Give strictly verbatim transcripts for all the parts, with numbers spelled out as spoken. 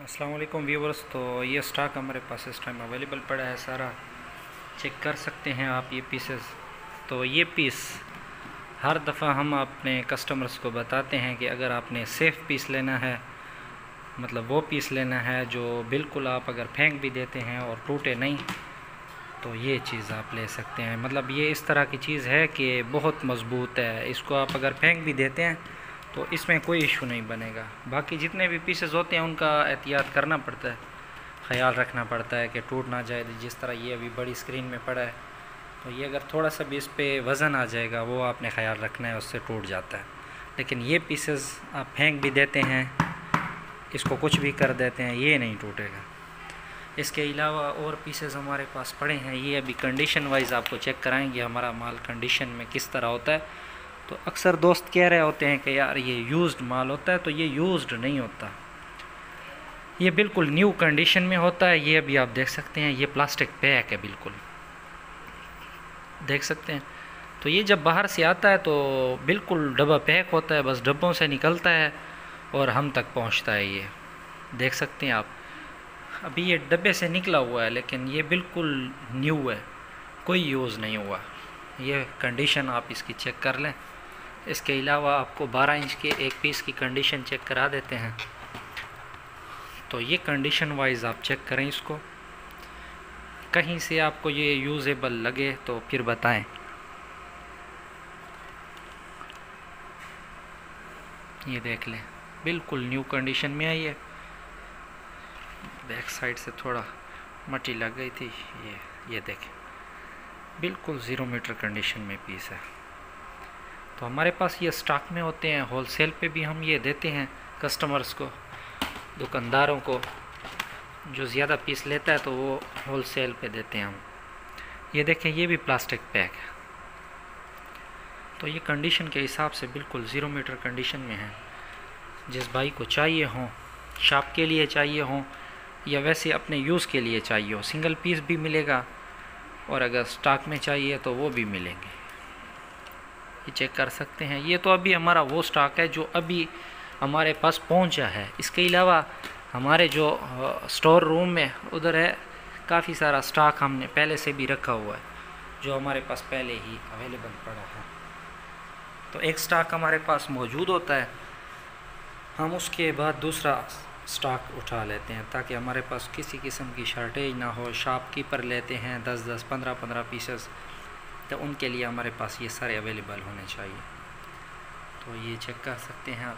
अस्सलाम वालेकुम व्यूवर्स। तो ये स्टॉक हमारे पास इस टाइम अवेलेबल पड़ा है, सारा चेक कर सकते हैं आप ये पीसेस। तो ये पीस हर दफ़ा हम अपने कस्टमर्स को बताते हैं कि अगर आपने सेफ़ पीस लेना है, मतलब वो पीस लेना है जो बिल्कुल आप अगर फेंक भी देते हैं और टूटे नहीं, तो ये चीज़ आप ले सकते हैं। मतलब ये इस तरह की चीज़ है कि बहुत मज़बूत है, इसको आप अगर फेंक भी देते हैं तो इसमें कोई इशू नहीं बनेगा। बाकी जितने भी पीसेस होते हैं उनका एहतियात करना पड़ता है, ख्याल रखना पड़ता है कि टूट ना जाए। जिस तरह ये अभी बड़ी स्क्रीन में पड़ा है, तो ये अगर थोड़ा सा भी इस पर वज़न आ जाएगा वो आपने ख्याल रखना है, उससे टूट जाता है। लेकिन ये पीसेस आप फेंक भी देते हैं, इसको कुछ भी कर देते हैं, ये नहीं टूटेगा। इसके अलावा और पीसेस हमारे पास पड़े हैं, ये अभी कंडीशन वाइज आपको चेक कराएंगे हमारा माल कंडीशन में किस तरह होता है। तो अक्सर दोस्त कह रहे होते हैं कि यार ये यूज्ड माल होता है, तो ये यूज्ड नहीं होता, ये बिल्कुल न्यू कंडीशन में होता है। ये अभी आप देख सकते हैं, ये प्लास्टिक पैक है, बिल्कुल देख सकते हैं। तो ये जब बाहर से आता है तो बिल्कुल डब्बा पैक होता है, बस डब्बों से निकलता है और हम तक पहुंचता है। ये देख सकते हैं आप, अभी ये डब्बे से निकला हुआ है लेकिन ये बिल्कुल न्यू है, कोई यूज़ नहीं हुआ। ये कंडीशन आप इसकी चेक कर लें। इसके अलावा आपको बारह इंच के एक पीस की कंडीशन चेक करा देते हैं। तो ये कंडीशन वाइज आप चेक करें इसको, कहीं से आपको ये यूज़ेबल लगे तो फिर बताएं। ये देख लें, बिल्कुल न्यू कंडीशन में आई है। बैक साइड से थोड़ा मट्टी लग गई थी, ये ये देखें, बिल्कुल ज़ीरो मीटर कंडीशन में पीस है। तो हमारे पास ये स्टॉक में होते हैं, होलसेल पे भी हम ये देते हैं कस्टमर्स को, दुकानदारों को। जो ज़्यादा पीस लेता है तो वो होलसेल पे देते हैं हम। ये देखें, ये भी प्लास्टिक पैक है। तो ये कंडीशन के हिसाब से बिल्कुल ज़ीरो मीटर कंडीशन में है। जिस भाई को चाहिए हो, शॉप के लिए चाहिए हो या वैसे अपने यूज़ के लिए चाहिए हो, सिंगल पीस भी मिलेगा और अगर स्टॉक में चाहिए तो वो भी मिलेंगे। ये चेक कर सकते हैं। ये तो अभी हमारा वो स्टॉक है जो अभी हमारे पास पहुंचा है। इसके अलावा हमारे जो स्टोर रूम में उधर है, काफ़ी सारा स्टॉक हमने पहले से भी रखा हुआ है जो हमारे पास पहले ही अवेलेबल पड़ा है। तो एक स्टॉक हमारे पास मौजूद होता है, हम उसके बाद दूसरा स्टॉक उठा लेते हैं ताकि हमारे पास किसी किस्म की शॉर्टेज ना हो। शॉपकीपर लेते हैं दस दस पंद्रह पंद्रह पीसेस, तो उनके लिए हमारे पास ये सारे अवेलेबल होने चाहिए। तो ये चेक कर सकते हैं आप,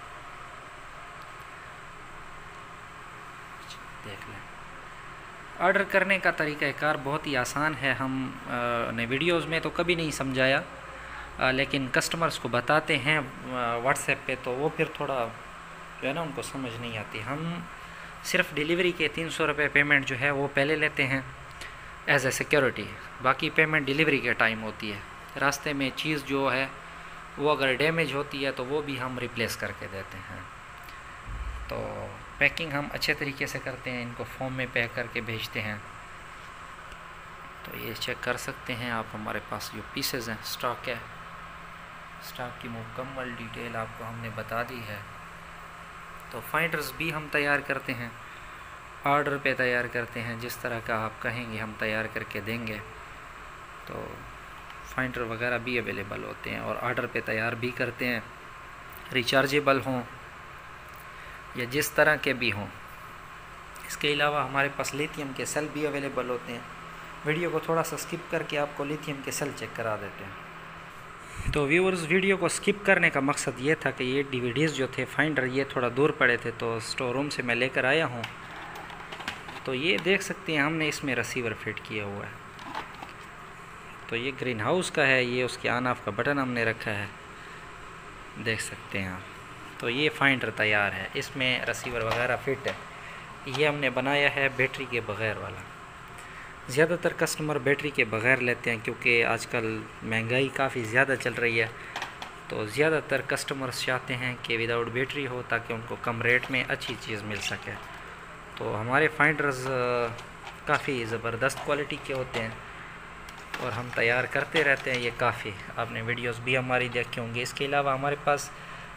देख लें। ऑर्डर करने का तरीक़ाकार बहुत ही आसान है। हम ने वीडियोज़ में तो कभी नहीं समझाया, आ, लेकिन कस्टमर्स को बताते हैं व्हाट्सएप पे, तो वो फिर थोड़ा जो है ना उनको समझ नहीं आती। हम सिर्फ डिलीवरी के तीन सौ रुपये पेमेंट जो है वो पहले लेते हैं एज ए सिक्योरिटी, बाकी पेमेंट डिलीवरी के टाइम होती है। रास्ते में चीज़ जो है वो अगर डैमेज होती है तो वो भी हम रिप्लेस करके देते हैं। तो पैकिंग हम अच्छे तरीके से करते हैं, इनको फॉर्म में पैक करके भेजते हैं। तो ये चेक कर सकते हैं आप, हमारे पास जो पीसेस हैं, स्टॉक है, स्टॉक की मुकम्मल डिटेल आपको हमने बता दी है। तो फाइंडर्स भी हम तैयार करते हैं, ऑर्डर पे तैयार करते हैं, जिस तरह का आप कहेंगे हम तैयार करके देंगे। तो फाइंडर वगैरह भी अवेलेबल होते हैं और ऑर्डर पे तैयार भी करते हैं, रिचार्जेबल हों या जिस तरह के भी हों। इसके अलावा हमारे पास लिथियम के सेल भी अवेलेबल होते हैं। वीडियो को थोड़ा सा स्किप करके आपको लिथियम के सेल चेक करा देते हैं। तो व्यूअर्स, वीडियो को स्किप करने का मकसद ये था कि ये डीवीडीज़ जो थे फाइंडर, ये थोड़ा दूर पड़े थे, तो स्टोर रूम से मैं लेकर आया हूँ। तो ये देख सकते हैं हमने इसमें रिसीवर फिट किया हुआ है। तो ये ग्रीन हाउस का है, ये उसके ऑन ऑफ का बटन हमने रखा है, देख सकते हैं आप। तो ये फाइंडर तैयार है, इसमें रिसीवर वगैरह फिट है। ये हमने बनाया है बैटरी के बग़ैर वाला। ज़्यादातर कस्टमर बैटरी के बग़ैर लेते हैं क्योंकि आजकल महंगाई काफ़ी ज़्यादा चल रही है, तो ज़्यादातर कस्टमर्स चाहते हैं कि विदाउट बैटरी हो ताकि उनको कम रेट में अच्छी चीज़ मिल सके। तो हमारे फाइंडर्स काफ़ी ज़बरदस्त क्वालिटी के होते हैं और हम तैयार करते रहते हैं। ये काफ़ी आपने वीडियोस भी हमारी देखी होंगी। इसके अलावा हमारे पास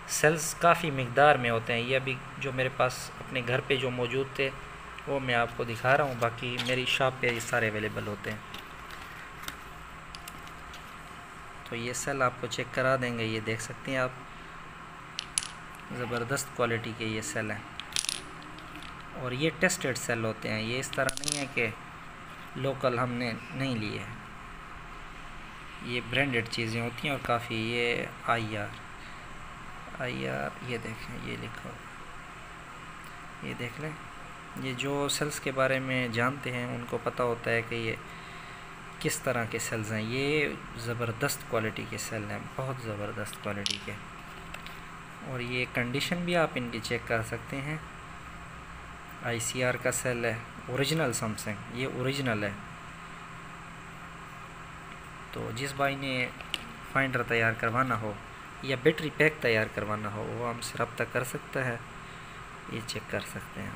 सेल्स काफ़ी मिकदार में होते हैं। ये अभी जो मेरे पास अपने घर पे जो मौजूद थे वो मैं आपको दिखा रहा हूँ, बाकी मेरी शॉप पे ये सारे अवेलेबल होते हैं। तो ये सेल आपको चेक करा देंगे, ये देख सकते हैं आप, ज़बरदस्त क्वालिटी के ये सेल हैं। और ये टेस्टेड सेल होते हैं, ये इस तरह नहीं है कि लोकल हमने नहीं लिए हैं, ये ब्रांडेड चीज़ें होती हैं। और काफ़ी ये आई आर आई आर ये देखें, ये लिखा, ये देख लें। ये जो सेल्स के बारे में जानते हैं उनको पता होता है कि ये किस तरह के सेल्स हैं। ये ज़बरदस्त क्वालिटी के सेल हैं, बहुत ज़बरदस्त क्वालिटी के। और ये कंडीशन भी आप इनकी चेक कर सकते हैं। आई सी आर का सेल है, ओरिजिनल सैमसंग, ये ओरिजिनल है। तो जिस भाई ने फाइंडर तैयार करवाना हो या बैटरी पैक तैयार करवाना हो वो हमसे रब्ता कर सकता है, ये चेक कर सकते हैं।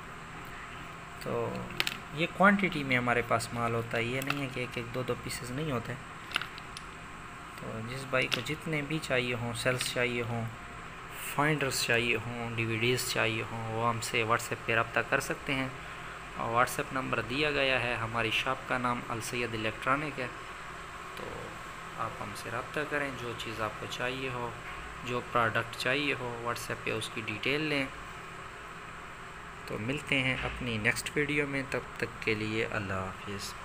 तो ये क्वांटिटी में हमारे पास माल होता है, ये नहीं है कि एक एक दो दो पीसेस नहीं होते। तो जिस भाई को जितने भी चाहिए हों, सेल्स चाहिए हों, फाइंडर्स चाहिए हों, डीवीडीज़ चाहिए हों, वो हमसे व्हाट्सएप पे रब्ता कर सकते हैं। और व्हाट्सएप नंबर दिया गया है, हमारी शॉप का नाम अल सैयद इलेक्ट्रॉनिक है। तो आप हमसे रब्ता करें, जो चीज़ आपको चाहिए हो, जो प्रोडक्ट चाहिए हो, व्हाट्सएप पे उसकी डिटेल लें। तो मिलते हैं अपनी नेक्स्ट वीडियो में, तब तक के लिए अल्लाह हाफिज़।